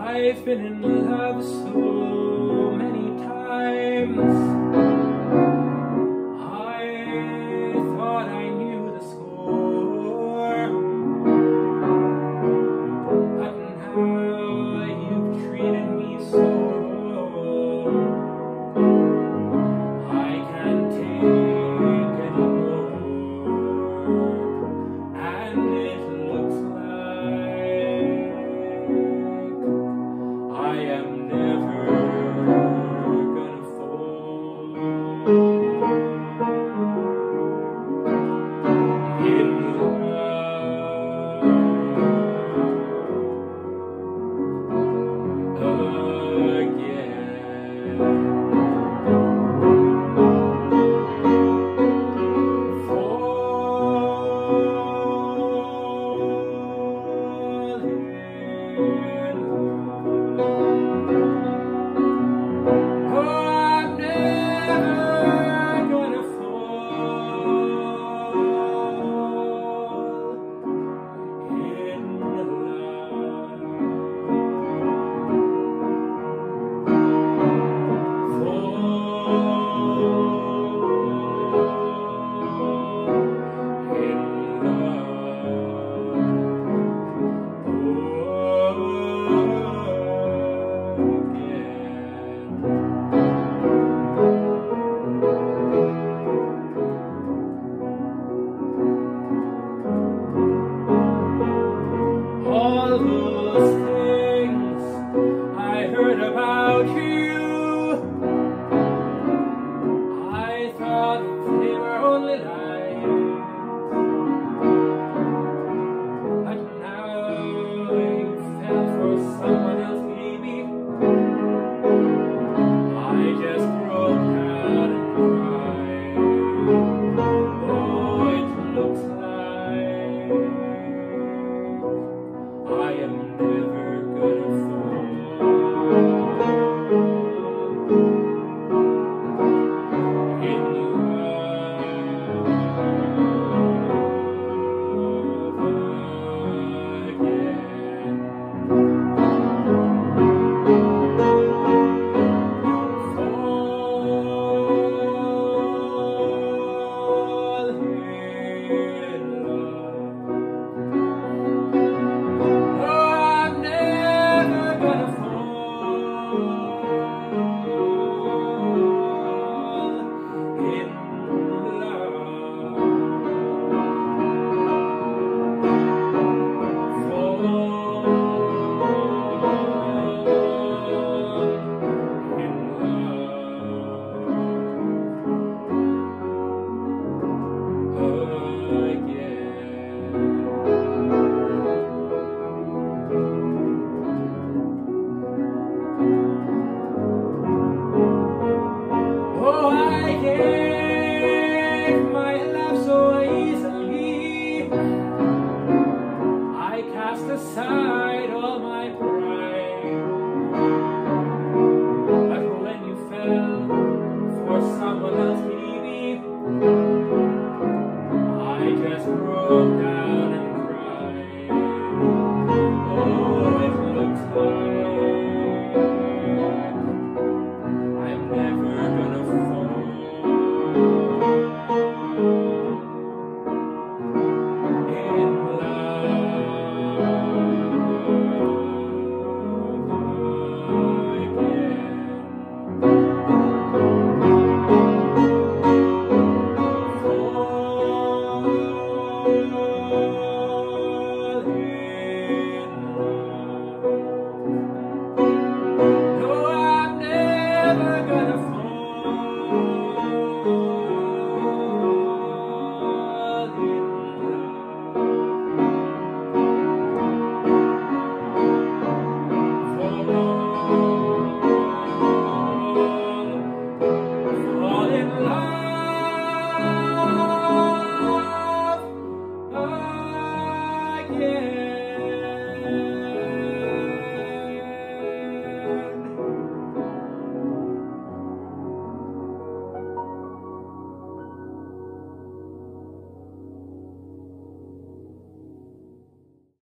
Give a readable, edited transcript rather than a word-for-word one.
I've been in love so many times. I thought I knew the score, but now you've treated me so wrong. I can't take anymore, and it looks like I am never gonna fall in love again. All those things I heard about you, I thought they were only lies, but now you fell for someone else, baby. I just broke down and cried. Oh, it looks like I am never